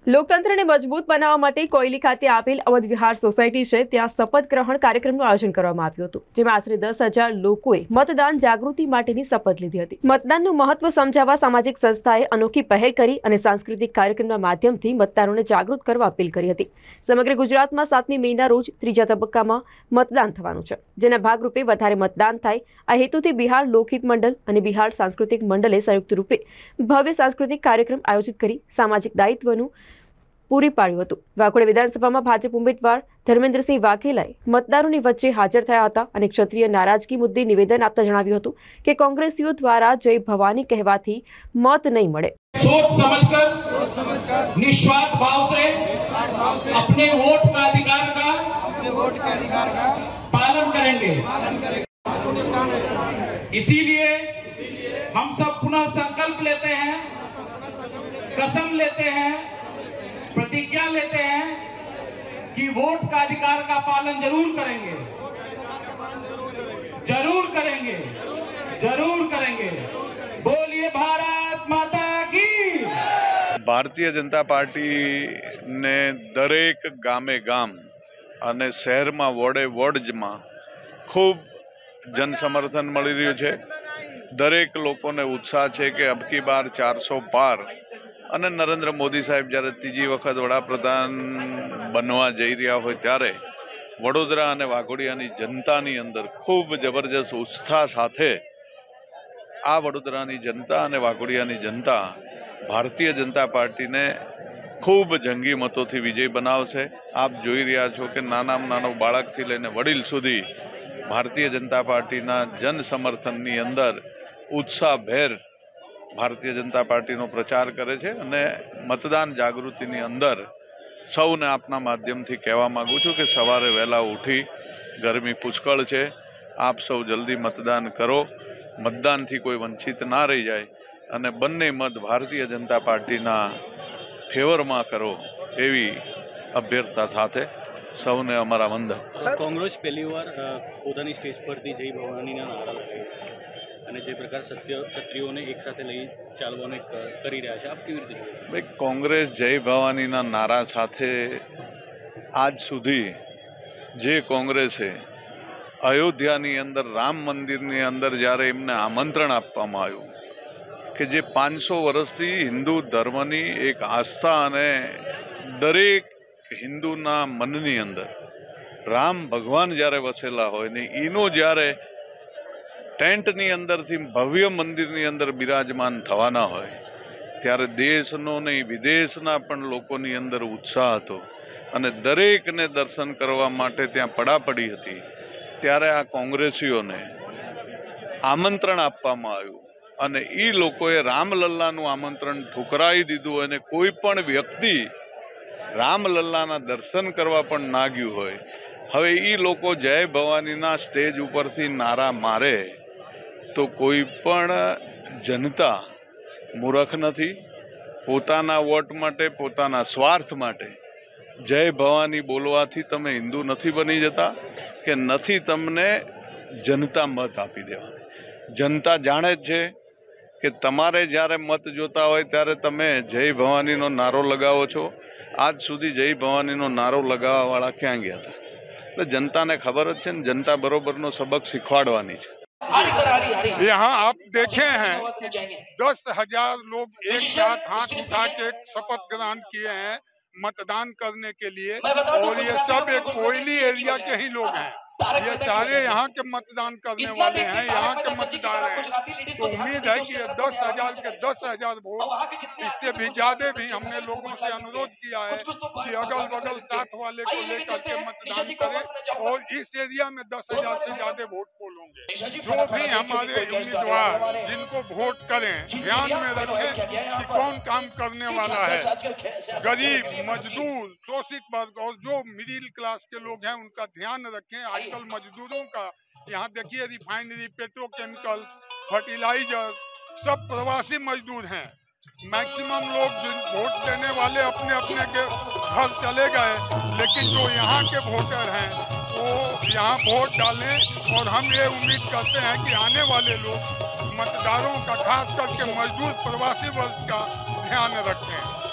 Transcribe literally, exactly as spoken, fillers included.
લોકતંત્રને મજબૂત બનાવવા માટે કોયલી ખાતે આવેલ અવધ વિહાર સોસાયટી છે ત્યાં શપથ ગ્રહણ કાર્યક્રમનું આયોજન કરવામાં આવ્યું હતું, જેમાં આશરે દસ હજાર લોકોએ મતદાન જાગૃતિ માટેની શપથ લીધી હતી। મતદાનનું મહત્વ સમજાવવા સામાજિક સંસ્થાએ અનોખી પહેલ કરી અને સાંસ્કૃતિક કાર્યક્રમના માધ્યમથી મતદારોને જાગૃત કરવા અપીલ કરી હતી। સમગ્ર ગુજરાતમાં સાતમી મેના રોજ ત્રીજા તબક્કામાં મતદાન થવાનું છે, જેના ભાગરૂપે વધારે મતદાન થાય આ હેતુથી બિહાર લોકહિત મંડળ અને બિહાર સાંસ્કૃતિક મંડળે સંયુક્ત રૂપે ભવ્ય સાંસ્કૃતિક કાર્યક્રમ આયોજિત કરી સામાજિક દાયિત્વનું પૂરી પાડ્યું હતું। વાઘોડિયા વિધાનસભામાં ભાજપ ઉમેદવાર ધર્મેન્દ્રસિંહ વાઘેલાએ મતદારોની વચ્ચે હાજર થયા હતા અને ક્ષત્રિય નારાજગી મુદ્દે નિવેદન આપતા જણાવ્યું હતું કે કોંગ્રેસીઓ દ્વારા જય ભવાની કહેવાથી મત નહીં મળે। सोच समझकर निस्वार्थ भाव से अपने वोट का अधिकार का पालन करेंगे। इसीलिए हम सब पुनः संकल्प लेते हैं, कसम लेते हैं, प्रतिज्ञा लेते हैं कि वोट का अधिकार का पालन जरूर करेंगे, जरूर करेंगे, जरूर करेंगे। बोलिए भारत माता की। भारतीय जनता पार्टी ने दरेक गामे गाम અને શહેરમાં વોર્ડે વોર્ડમાં ખૂબ જનસમર્થન મળી રહ્યું છે। દરેક લોકોને ઉત્સાહ છે કે અબકી બાર ચારસો પાર અને નરેન્દ્ર મોદી સાહેબ જ્યારે ત્રીજી વખત વડાપ્રધાન બનવા જઈ રહ્યા હોય ત્યારે વડોદરા અને વાઘોડિયાની જનતાની અંદર ખૂબ જબરજસ્ત ઉત્સાહ સાથે આ વડોદરાની જનતા અને વાઘોડિયાની જનતા ભારતીય જનતા પાર્ટીને ખૂબ જંગી મતોથી વિજય બનાવશે। આપ જોઈ રહ્યા છો કે નાનામાં નાનો બાળકથી લઈને વડીલ સુધી ભારતીય જનતા પાર્ટીના જન સમર્થનની અંદર ઉત્સાહભેર ભારતીય જનતા પાર્ટીનો પ્રચાર કરે છે અને મતદાન જાગૃતિની અંદર સૌને આપના માધ્યમથી કહેવા માગું છું કે સવારે વહેલા ઉઠી ગરમી પુષ્કળ છે, આપ સૌ જલ્દી મતદાન કરો, મતદાનથી કોઈ વંચિત ના રહી જાય અને બંને મત ભારતીય જનતા પાર્ટીના ફેવરમાં કરો એવી અભ્યર્થના સાથે સૌને અમારા વંદન। કોંગ્રેસ પહેલી વાર પોતાની સ્ટેજ પરથી જય ભવાનીના નારા લગાવી અને જે પ્રકાર સત્ય ક્ષત્રિયોને એક સાથે લઈ ચાલવાને કરી રહ્યા છે, આપ કેવી રીતે? ભાઈ, કોંગ્રેસ જય ભવાનીના નારા સાથે આજ સુધી જે કોંગ્રેસે અયોધ્યાની અંદર રામ મંદિરની અંદર જ્યારે એમને આમંત્રણ આપવામાં આવ્યું કે જે પાંચસો વર્ષથી હિન્દુ ધર્મની એક આસ્થા અને દરેક હિન્દુના મનની અંદર રામ ભગવાન જ્યારે વસેલા હોય ને એનો જ્યારે ટેન્ટની અંદરથી ભવ્ય મંદિરની અંદર બિરાજમાન થવાના હોય ત્યારે દેશનો નહીં વિદેશના પણ લોકોની અંદર ઉત્સાહ હતો અને દરેકને દર્શન કરવા માટે ત્યાં પડાપડી હતી। ત્યારે આ કોંગ્રેસીઓને આમંત્રણ આપવામાં આવ્યું અને એ લોકોએ રામલલ્લાનું આમંત્રણ ઠુકરાવી દીધું અને કોઈ પણ વ્યક્તિ રામલલ્લાના દર્શન કરવા પણ ના ગયું હોય। હવે એ લોકો જય ભવાનીના સ્ટેજ ઉપરથી નારા મારે તો કોઈ પણ જનતા મૂર્ખ નથી। પોતાના વોટ માટે, પોતાના સ્વાર્થ માટે જય ભવાની બોલવાથી તમે હિન્દુ નથી બની જતા કે નથી તમને જનતા મત આપી દેવાની। જનતા જાણે જ છે કે તમારે જ્યારે મત જોતા હોય ત્યારે તમે જય ભવાનીનો નારો લગાવો છો। આજ સુધી જય ભવાનીનો નારો લગાવવાવાળા ક્યાં ગયા હતા? એટલે જનતાને ખબર જ છે ને, જનતા બરોબરનો સબક શીખવાડવાની છે। यहाँ आप देखे हैं दस हजार लोग एक साथ हाथ उठा के शपथ ग्रहण किए हैं मतदान करने के लिए और ये सब एक कोयली एरिया के ही लोग हैं। ये सारे यहाँ के मतदान करने वाले हैं, यहाँ के मतदार हैं। तो उम्मीद है कि दस हजार के दस हजार वोट, इससे भी ज्यादा भी हमने लोगों से अनुरोध किया है कि अगल बगल साथ वाले को लेकर के मतदान करें और इस एरिया में दस हजार से ज्यादा वोट पोलोगे। जो भी हमारे उम्मीदवार जिनको वोट करें ध्यान में रखें कि कौन काम करने वाला है। गरीब, मजदूर, शोषित वर्ग और जो मिडिल क्लास के लोग हैं उनका ध्यान रखें। आजकल मजदूरों का यहाँ देखिए रिफाइनरी, पेट्रोकेमिकल्स, फर्टिलाइजर सब प्रवासी मजदूर हैं। मैक्सिमम लोग वोट देने वाले अपने अपने के घर चले गए, लेकिन जो यहाँ के वोटर हैं वो यहाँ वोट डालें और हम ये उम्मीद करते हैं कि आने वाले लोग मतदारों का खास करके मजदूर प्रवासी वर्ग का ध्यान रखें।